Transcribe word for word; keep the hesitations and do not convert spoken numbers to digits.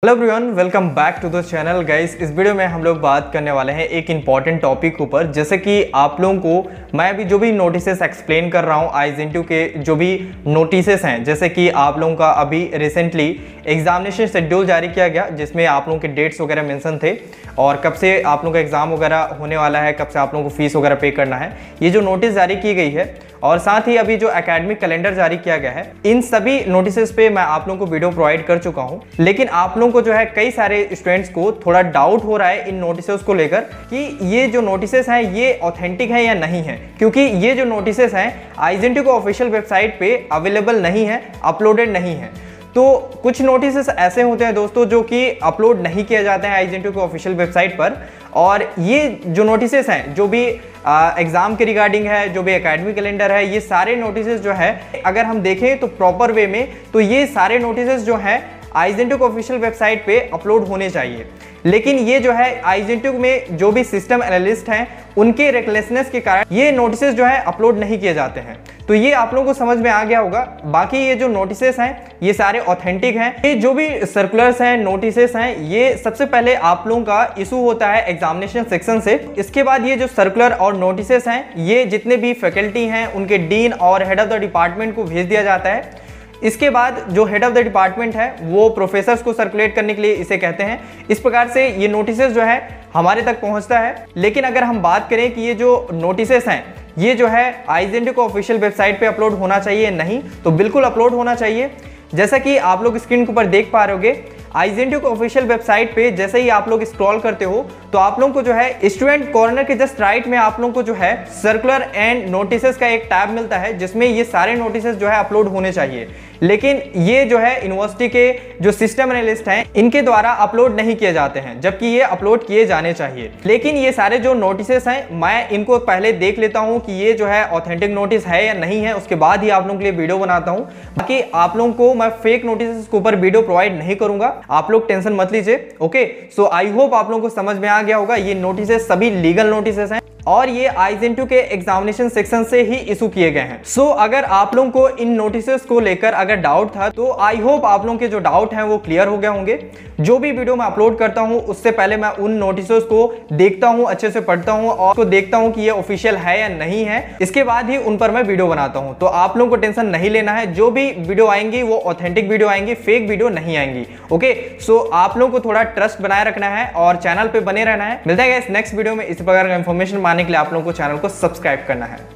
Hello everyone, welcome back to the channel guys. इस video में हम लोग बात करने वाले हैं एक इंपॉर्टेंट टॉपिक ऊपर। जैसे कि आप लोगों को मैं अभी जो भी नोटिसेस एक्सप्लेन कर रहा हूँ आईजेंट्यू के जो भी नोटिसेस हैं, जैसे कि आप लोगों का अभी रिसेंटली एग्जामिनेशन शेड्यूल जारी किया गया जिसमें आप लोगों के डेट्स वगैरह मेंशन थे और कब से आप लोगों का एग्जाम वगैरह होने वाला है, कब से आप लोगों को फीस वगैरह पे करना है, ये जो नोटिस जारी की गई है और साथ ही अभी जो एकेडमिक कैलेंडर जारी किया गया है, इन सभी नोटिसेस पे मैं आप लोगों को वीडियो प्रोवाइड कर चुका हूं। लेकिन आप लोगों को जो है कई सारे स्टूडेंट्स को थोड़ा डाउट हो रहा है इन नोटिसेस को लेकर कि ये जो नोटिसेस हैं ये ऑथेंटिक है या नहीं है, क्योंकि ये जो नोटिसेस हैं आईजेंट्यू को ऑफिशियल वेबसाइट पे अवेलेबल नहीं है, अपलोडेड नहीं है। तो कुछ नोटिसेस ऐसे होते हैं दोस्तों जो कि अपलोड नहीं किए जाते हैं आईजेंट्यू के ऑफिशियल वेबसाइट पर, और ये जो नोटिसेस हैं जो भी एग्जाम के रिगार्डिंग है, जो भी एकेडमिक कैलेंडर है, ये सारे नोटिसेस जो है अगर हम देखें तो प्रॉपर वे में तो ये सारे नोटिसेस जो हैं आईजेंट्यू के ऑफिशियल वेबसाइट पे अपलोड होने चाहिए। लेकिन ये जो है आईजेंट्यू में जो भी सिस्टम एनालिस्ट हैं उनके रेकलेसनेस के कारण ये नोटिसेस जो है अपलोड नहीं किए जाते हैं। तो ये आप लोगों को समझ में आ गया होगा। बाकी ये जो नोटिसेस हैं ये सारे ऑथेंटिक हैं। ये जो भी सर्कुलर्स हैं, नोटिसेस हैं, ये सबसे पहले आप लोगों का इशू होता है एग्जामिनेशन सेक्शन से। इसके बाद ये जो सर्कुलर और नोटिसेस हैं ये जितने भी फैकल्टी हैं उनके डीन और हेड ऑफ द डिपार्टमेंट को भेज दिया जाता है। इसके बाद जो हेड ऑफ द डिपार्टमेंट है वो प्रोफेसर्स को सर्कुलेट करने के लिए इसे कहते हैं। इस प्रकार से ये नोटिसेस जो है हमारे तक पहुंचता है। लेकिन अगर हम बात करें कि ये जो नोटिसेस हैं ये जो है आईजेंट्यू को ऑफिशियल वेबसाइट पे अपलोड होना चाहिए नहीं, तो बिल्कुल अपलोड होना चाहिए। जैसा कि आप लोग स्क्रीन के ऊपर देख पा रहे होगे, आईजेंट्यू को ऑफिशियल वेबसाइट पे जैसे ही आप लोग स्क्रॉल करते हो तो आप लोगों को जो है स्टूडेंट कॉर्नर के जस्ट राइट में आप लोगों को जो है सर्कुलर एंड नोटिसेस का एक टैब मिलता है जिसमें ये सारे नोटिसेस जो है अपलोड होने चाहिए। लेकिन ये जो है यूनिवर्सिटी के जो सिस्टम एनालिस्ट हैं इनके द्वारा अपलोड नहीं किए जाते हैं, जबकि ये अपलोड किए जाने चाहिए। लेकिन ये सारे जो नोटिसेस हैं मैं इनको पहले देख लेता हूं कि ये जो है ऑथेंटिक नोटिस है या नहीं है, उसके बाद ही आप लोगों के लिए वीडियो बनाता हूं। बाकी आप लोगों को मैं फेक नोटिस के ऊपर वीडियो प्रोवाइड नहीं करूंगा, आप लोग टेंशन मत लीजिए। ओके, सो आई होप आप लोगों को समझ में आ गया होगा। ये नोटिसेस सभी लीगल नोटिसेस हैं और ये आईजेंट्यू के एग्जामिनेशन सेक्शन से ही इशू किए गए हैं। सो so, अगर आप लोगों को इन नोटिसेस को लेकर अगर डाउट था तो आई होप आप लोगों के जो डाउट हैं वो क्लियर हो गए होंगे। जो भी वीडियो मैं अपलोड करता हूं उससे पहले मैं उन नोटिसेस को देखता हूं, अच्छे से पढ़ता हूं और उसको देखता हूं कि ये ऑफिशियल है या नहीं है। इसके बाद ही उन पर मैं वीडियो बनाता हूं। तो आप लोगों को टेंशन नहीं लेना है, जो भी वीडियो आएंगी वो ऑथेंटिक वीडियो आएंगी, फेक वीडियो नहीं आएंगी। ओके, सो आप लोगों को थोड़ा ट्रस्ट बनाए रखना है और चैनल पे बने रहना है। मिलता है नेक्स्ट वीडियो में। इस प्रकार का इंफॉर्मेशन पाने के लिए आप लोगों को चैनल को सब्सक्राइब करना है।